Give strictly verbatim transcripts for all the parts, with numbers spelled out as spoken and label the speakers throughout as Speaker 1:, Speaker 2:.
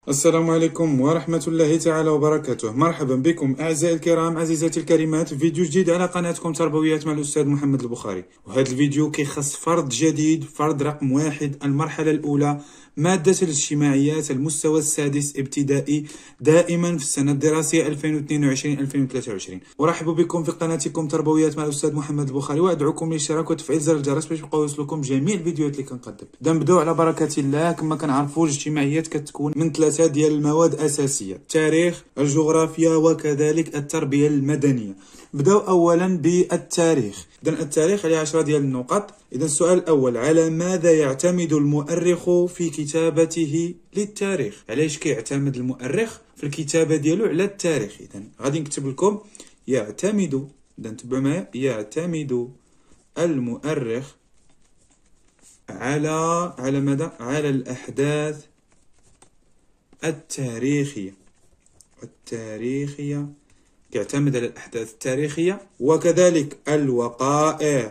Speaker 1: السلام عليكم ورحمة الله تعالى وبركاته. مرحبا بكم أعزائي الكرام، عزيزاتي الكريمات، في فيديو جديد على قناتكم تربويات مع الأستاذ محمد البخاري. وهذا الفيديو كيخص فرض جديد، فرض رقم واحد، المرحلة الأولى، مادة الاجتماعيات، المستوى السادس ابتدائي، دائما في السنة الدراسية ألفين واثنين وعشرين ألفين وثلاثة وعشرين. أرحب بكم في قناتكم تربويات مع الأستاذ محمد البخاري، وأدعوكم للاشتراك وتفعيل زر الجرس باش يبقاو يوصلكم جميع الفيديوهات اللي كنقدم. إذا نبداو على بركة الله. كما كنعرفوا الاجتماعيات كتكون من ثلاثة ديال المواد أساسية: التاريخ، الجغرافيا، وكذلك التربية المدنية. بداو أولا بالتاريخ. إذا التاريخ عليه عشرة ديال النقط. إذا السؤال الأول: على ماذا يعتمد المؤرخ في كتابته للتاريخ؟ علاش كيعتمد المؤرخ في الكتابة ديالو على التاريخ؟ إذا غادي نكتب لكم يعتمد. إذا انتبهوا معايا، يعتمد المؤرخ على على ماذا؟ على الأحداث التاريخية. التاريخية يعتمد على الأحداث التاريخية، وكذلك الوقائع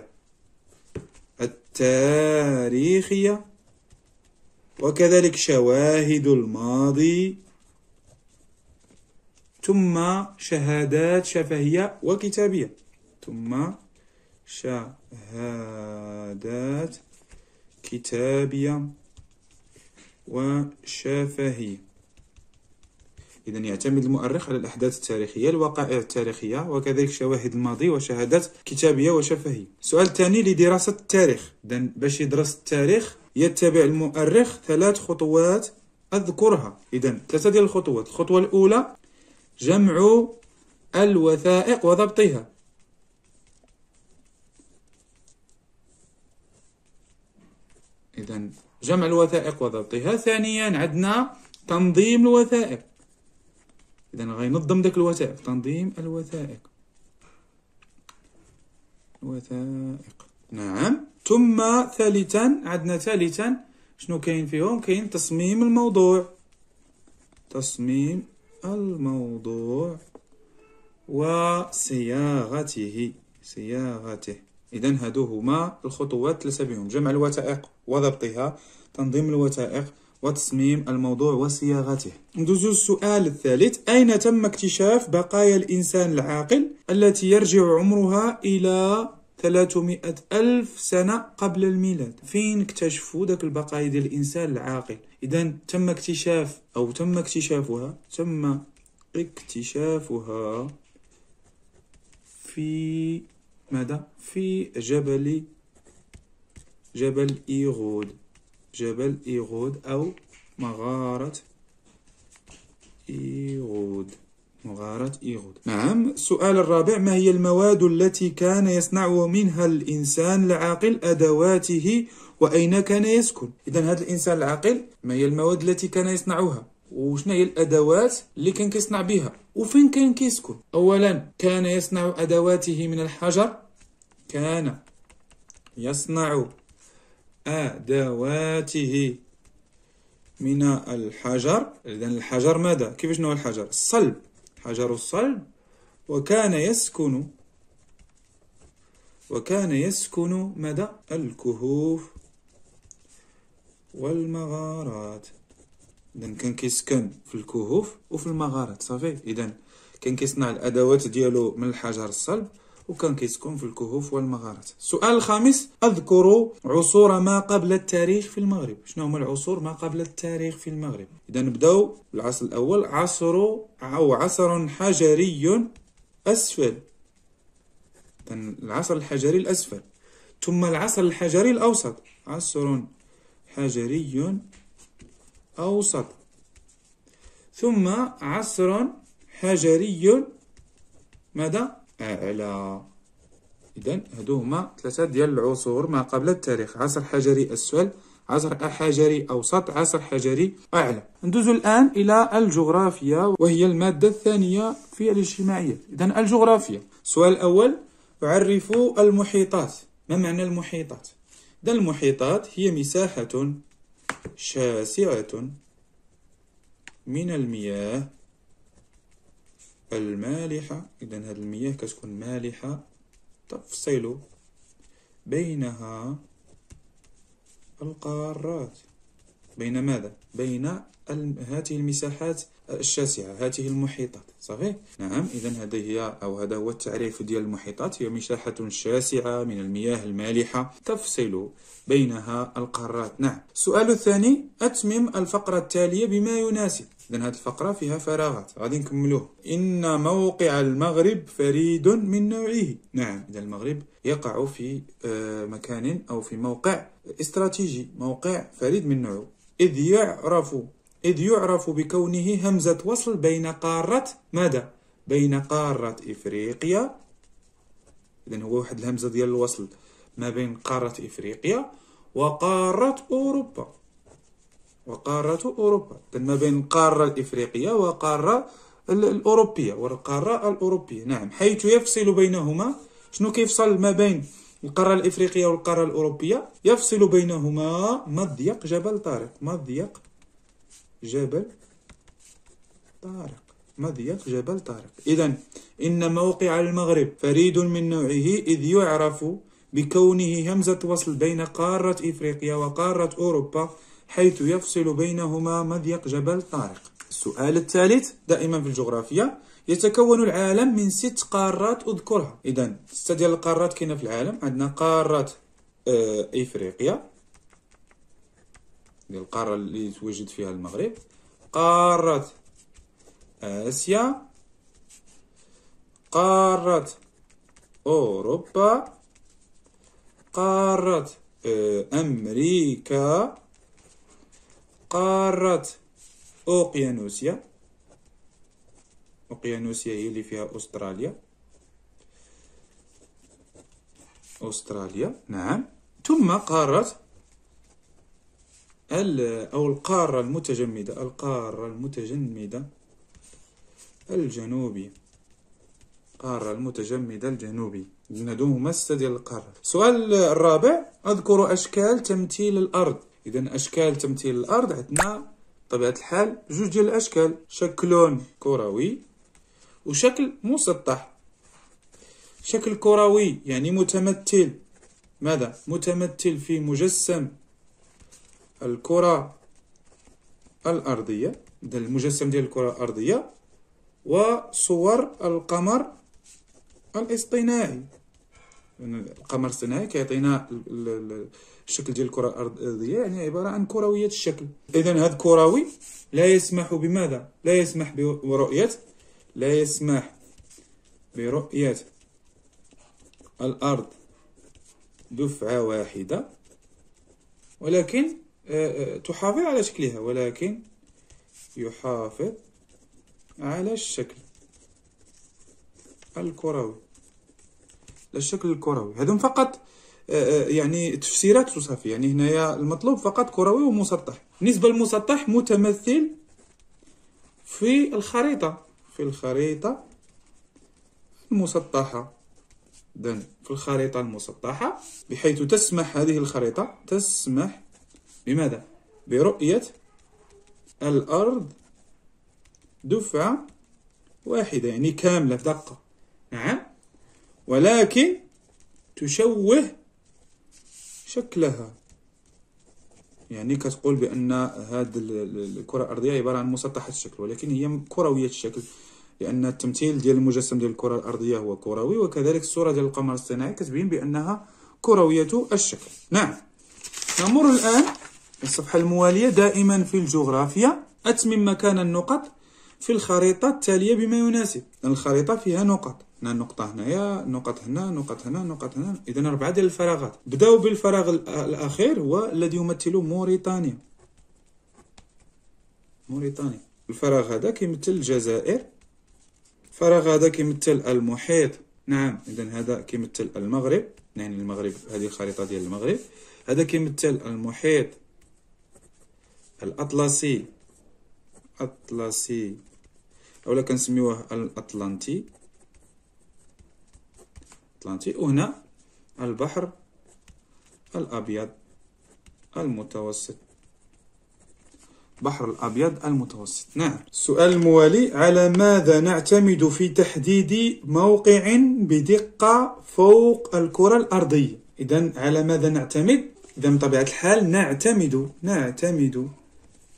Speaker 1: التاريخية، وكذلك شواهد الماضي، ثم شهادات شفهية وكتابية، ثم شهادات كتابية وشفهية. إذن يعتمد المؤرخ على الأحداث التاريخية، الوقائع التاريخية، وكذلك شواهد الماضي وشهادات كتابية وشفهية. السؤال الثاني لدراسة التاريخ. إذن باش يدرس التاريخ يتبع المؤرخ ثلاث خطوات أذكرها. إذن ثلاثة ديال الخطوات. الخطوة الأولى: جمع الوثائق وضبطها. إذن جمع الوثائق وضبطها. ثانيا عندنا تنظيم الوثائق. إذا غينظم داك الوثائق، تنظيم الوثائق. وثائق نعم. ثم ثالثا عندنا ثالثا شنو كاين فيهم؟ كاين تصميم الموضوع. تصميم الموضوع وصياغته. صياغته. إذا هادو هما الخطوات ثلاثة بهم: جمع الوثائق وضبطها، تنظيم الوثائق، وتصميم الموضوع وصياغته. ندوزو السؤال الثالث: أين تم اكتشاف بقايا الإنسان العاقل التي يرجع عمرها إلى ثلاثمائة ألف سنة قبل الميلاد؟ فين اكتشفوا داك البقايا ديال الإنسان العاقل؟ إذا تم اكتشاف أو تم اكتشافها تم اكتشافها في ماذا؟ في جبل جبل إيغود. جبل إيغود أو مغارة إيغود. مغارة إيغود. نعم. السؤال الرابع: ما هي المواد التي كان يصنع منها الإنسان العاقل أدواته، وأين كان يسكن؟ إذا هذا الإنسان العاقل ما هي المواد التي كان يصنعها، وشنا هي الأدوات اللي كان كيصنع بها، وفين كان كيسكن؟ أولا كان يصنع أدواته من الحجر. كان يصنع أدواته من الحجر. إذن الحجر ماذا؟ كيفاش نوع الحجر؟ الصلب. حجر الصلب. وكان يسكن وكان يسكن ماذا؟ الكهوف والمغارات. إذن كان كيسكن في الكهوف وفي المغارات. صافي. إذن كان كيصنع الأدوات ديالو من الحجر الصلب، وكان كيسكن في الكهوف والمغارات. السؤال الخامس: أذكر عصور ما قبل التاريخ في المغرب. شنو هما العصور ما قبل التاريخ في المغرب؟ إذا نبداو بالعصر الأول: عصر أو عصر حجري أسفل. إذا العصر الحجري الأسفل. ثم العصر الحجري الأوسط. عصر حجري أوسط. ثم عصر حجري ماذا؟ أعلى. إذن هادو هما ثلاثة ديال العصور ما قبل التاريخ: عصر حجري أسفل، عصر حجري أوسط، عصر حجري أعلى. ندوزو الآن إلى الجغرافيا، وهي المادة الثانية في الاجتماعيات. إذن الجغرافيا. السؤال الأول: أعرف المحيطات. ما معنى المحيطات؟ إذن المحيطات هي مساحة شاسعة من المياه المالحة. إذن هذه المياه كتكون مالحة تفصل بينها القارات. بين ماذا؟ بين هذه المساحات الشاسعة، هذه المحيطات. صحيح؟ نعم. إذن هذه هي أو هذا هو التعريف ديال المحيطات، هي مساحة شاسعة من المياه المالحة تفصل بينها القارات. نعم. السؤال الثاني: أتمم الفقرة التالية بما يناسب. إذن هذه الفقرة فيها فراغات، غادي نكملوه. إن موقع المغرب فريد من نوعه. نعم. إذا المغرب يقع في مكان أو في موقع استراتيجي، موقع فريد من نوعه، إذ يعرف إذ يعرف بكونه همزة وصل بين قارة ماذا؟ بين قارة إفريقيا. إذن هو واحد الهمزة ديال الوصل ما بين قارة إفريقيا وقارة أوروبا. وقارة أوروبا، إذن ما بين القارة الإفريقية وقارة الأوروبية والقارة الأوروبية. نعم. حيث يفصل بينهما. شنو كيفصل ما بين القارة الإفريقية والقارة الأوروبية؟ يفصل بينهما مضيق جبل طارق. مضيق جبل طارق. مضيق جبل طارق. إذن إن موقع المغرب فريد من نوعه، إذ يعرف بكونه همزة وصل بين قارة إفريقيا وقارة أوروبا، حيث يفصل بينهما مضيق جبل طارق. السؤال الثالث دائما في الجغرافيا: يتكون العالم من ست قارات أذكرها. إذن ستة ديال القارات كاينة في العالم. عندنا قارة آه إفريقيا، ديال القارة اللي يتواجد فيها المغرب، قارة آسيا، قارة أوروبا، قارة أمريكا، قارة أوقيانوسيا. أوقيانوسيا هي اللي فيها أستراليا. أستراليا. نعم. ثم قارة أو القارة المتجمدة، القارة المتجمدة الجنوبية. القارة المتجمدة الجنوبية. هادو هما ستة ديال القارات. السؤال الرابع: أذكر أشكال تمثيل الأرض. إذن أشكال تمثيل الأرض عندنا بطبيعة الحال جوج ديال الأشكال: شكل كروي وشكل مسطح. شكل كروي يعني متمثل ماذا؟ متمثل في مجسم الكرة الأرضية، ده المجسم ديال الكرة الأرضية، وصور القمر الاصطناعي. القمر الاصطناعي كيعطينا الشكل ديال الكرة الأرضية، يعني عبارة عن كروية الشكل. إذن هذا كروي لا يسمح بماذا؟ لا يسمح برؤية لا يسمح برؤية الأرض دفعة واحدة، ولكن تحافظ على شكلها، ولكن يحافظ على الشكل الكروي. الشكل الكروي هذم فقط يعني تفسيرات وصافي. يعني هنايا المطلوب فقط كروي ومسطح. بالنسبة للمسطح متمثل في الخريطة في الخريطة المسطحة. إذن في الخريطة المسطحة، بحيث تسمح هذه الخريطة تسمح بماذا؟ برؤية الأرض دفعة واحدة، يعني كاملة بدقة. نعم. ولكن تشوه شكلها، يعني كتقول بأن هذه الكرة الأرضية عبارة عن مسطحة الشكل، ولكن هي كروية الشكل، لأن التمثيل ديال المجسم ديال الكرة الأرضية هو كروي، وكذلك الصورة ديال القمر الاصطناعي كتبين بأنها كروية الشكل. نعم. نمر الآن الصفحة الموالية دائما في الجغرافيا. أتمم مكان النقط في الخريطة التالية بما يناسب. الخريطة فيها نقط، هنا نقطة، هنايا نقط، هنا نقط، هنا نقط، هنا. إذن أربعة ديال الفراغات. بداو بالفراغ الأخير هو الذي يمثل موريتانيا. موريتانيا. الفراغ هذا كيمثل الجزائر. الفراغ هذا كيمثل المحيط. نعم. إذن هذا كيمثل المغرب، يعني المغرب، هذه الخريطة ديال المغرب. هذا كيمثل المحيط الأطلسي، أطلسي، أولا كنسميوه الأطلنطي، أطلنطي. وهنا البحر الأبيض المتوسط، البحر الأبيض المتوسط. نعم. السؤال الموالي: على ماذا نعتمد في تحديد موقع بدقة فوق الكرة الأرضية؟ إذن على ماذا نعتمد؟ إذن بطبيعة الحال نعتمد نعتمد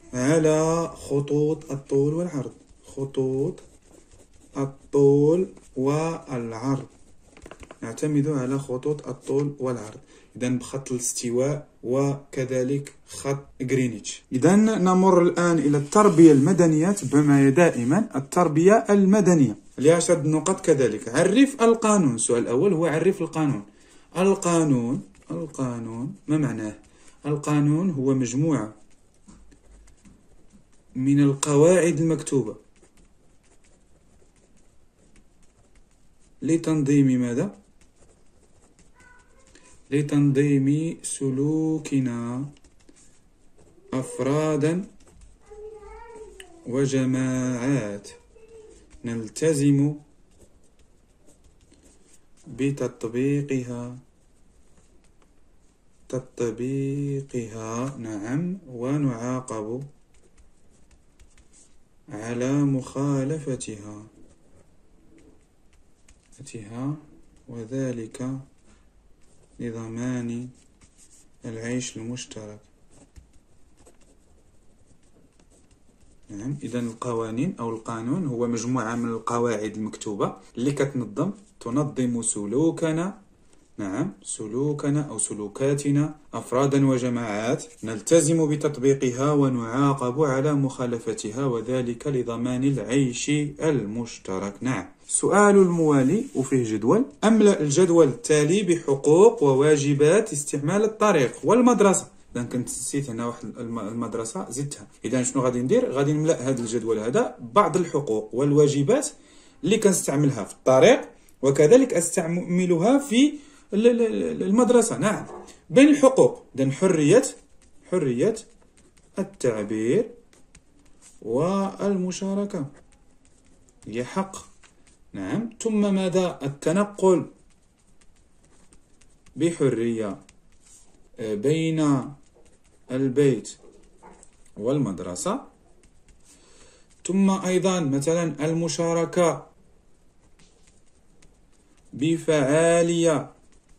Speaker 1: على خطوط الطول والعرض. خطوط الطول والعرض، نعتمد على خطوط الطول والعرض. إذا بخط الاستواء وكذلك خط غرينتش. إذا نمر الآن إلى التربية المدنية. بما دائما التربية المدنية لعشرة نقط كذلك. عرف القانون. السؤال الأول هو عرف القانون. القانون القانون ما معناه؟ القانون هو مجموعة من القواعد المكتوبة لتنظيم ماذا؟ لتنظيم سلوكنا أفرادا وجماعات نلتزم بتطبيقها تطبيقها نعم ونعاقب على مخالفتها وذلك لضمان العيش المشترك. نعم، إذن القوانين أو القانون هو مجموعة من القواعد المكتوبة اللي كتنظم تنظم سلوكنا، نعم سلوكنا أو سلوكاتنا أفرادا وجماعات نلتزم بتطبيقها ونعاقب على مخالفتها وذلك لضمان العيش المشترك. نعم. سؤال الموالي وفيه جدول. أملأ الجدول التالي بحقوق وواجبات استعمال الطريق والمدرسة. إذا كنت نسيت هنا واحد المدرسة زدتها. إذا شنو غادي ندير؟ غادي نملأ هذا الجدول هذا بعض الحقوق والواجبات اللي كنستعملها في الطريق وكذلك أستعملها في المدرسة. نعم. بين الحقوق إذن حرية حرية التعبير والمشاركة هي حق. نعم. ثم ماذا؟ التنقل بحرية بين البيت والمدرسة. ثم أيضا مثلا المشاركة بفعالية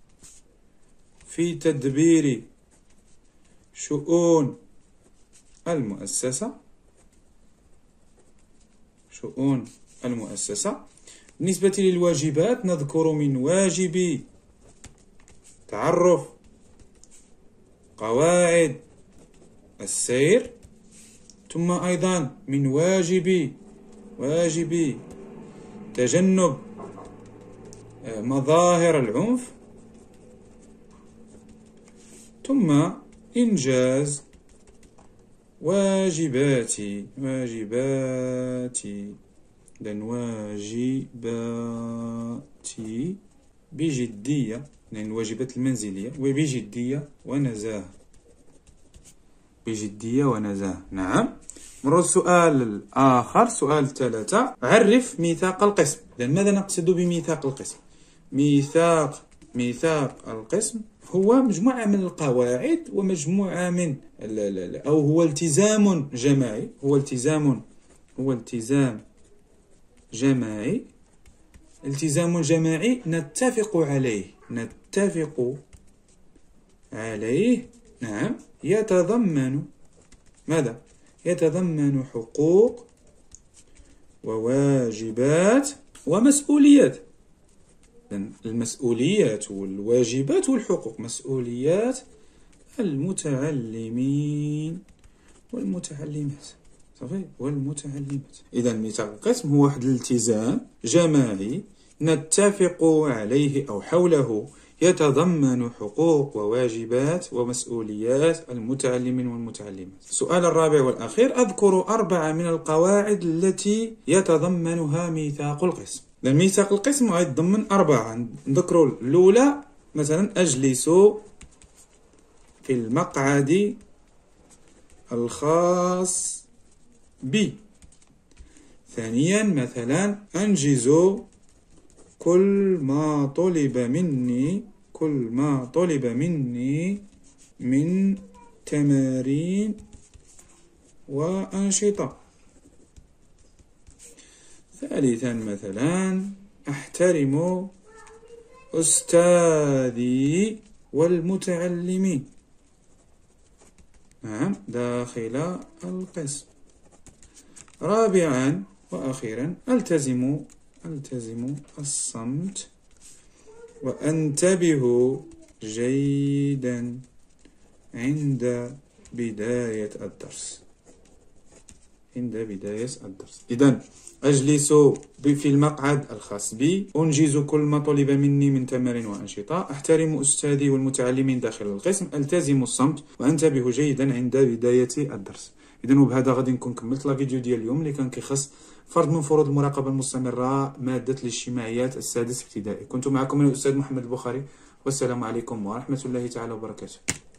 Speaker 1: في تدبير شؤون المؤسسة شؤون المؤسسة. بالنسبة للواجبات نذكر من واجب تعرف قواعد السير، ثم أيضا من واجب واجب تجنب مظاهر العنف، ثم إنجاز واجباتي واجباتي إذن واجباتي بجدية، لأن الواجبات المنزلية وبجدية ونزاهة بجدية ونزاهة. نعم. مرور السؤال الآخر. سؤال ثلاثة. عرف ميثاق القسم. إذن ماذا نقصد بميثاق القسم؟ ميثاق ميثاق القسم هو مجموعة من القواعد ومجموعة من أو هو التزام جماعي هو التزام هو التزام جماعي التزام جماعي نتفق عليه نتفق عليه نعم. يتضمن ماذا؟ يتضمن حقوق وواجبات ومسؤوليات. المسؤوليات والواجبات والحقوق. مسؤوليات المتعلمين والمتعلمات صحيح والمتعلمات. إذا ميثاق القسم هو واحد الالتزام جماعي نتفق عليه أو حوله يتضمن حقوق وواجبات ومسؤوليات المتعلمين والمتعلمات. السؤال الرابع والأخير. أذكر أربعة من القواعد التي يتضمنها ميثاق القسم. لأن ميثاق القسم يتضمن أربعة. نذكر الأولى مثلا أجلس في المقعد الخاص بي. ثانيا مثلا أنجز كل ما طلب مني كل ما طلب مني من تمارين وأنشطة. ثالثا مثلا أحترم أستاذي والمتعلمين. نعم داخل القسم. رابعا وأخيرا ألتزم ألتزم الصمت وأنتبه جيدا عند بداية الدرس. عند بداية الدرس إذن أجلس في المقعد الخاص بي، أنجز كل ما طلب مني من تمارين وأنشطة، أحترم أستاذي والمتعلمين داخل القسم، ألتزم الصمت وأنتبه جيدا عند بداية الدرس. إذن وبهذا غادي نكون كملت لا فيديو ديال اليوم اللي كان كيخص فرض من فروض المراقبة المستمرة مادة الاجتماعيات السادس ابتدائي. كنت معكم الأستاذ محمد البخاري، والسلام عليكم ورحمة الله تعالى وبركاته.